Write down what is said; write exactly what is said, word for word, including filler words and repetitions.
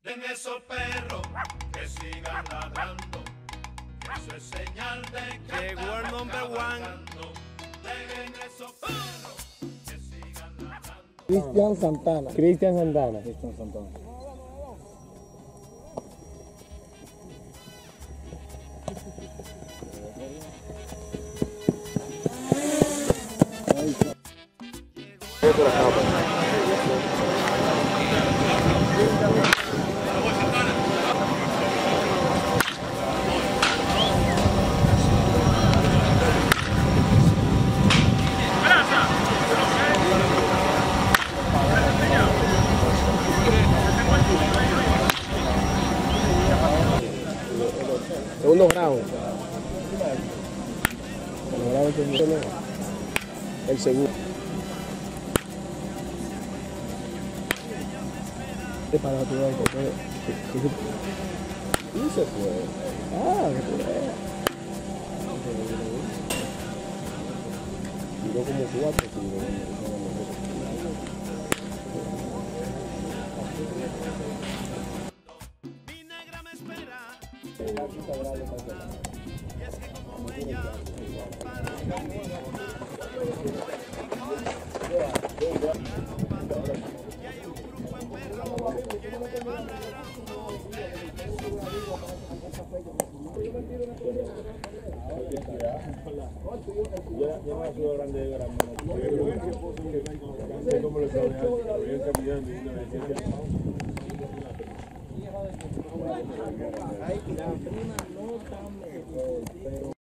Den esos perros que sigan ladrando, que eso es señal de que llegó el number one. Den esos perros que sigan ladrando. Cristian Santana. Cristian Santana. Cristian Santana. Segundo round. El segundo. Para tu banco. Y se fue. Ah, que tú veas. Tiró como cuatro tiros. Mi negra me espera. Y es que como ella, para mí ninguna. Y hay un grupo de perros que me van ladrando. Ya no ha sido grande de gran como lo sabe, había caminando y una vez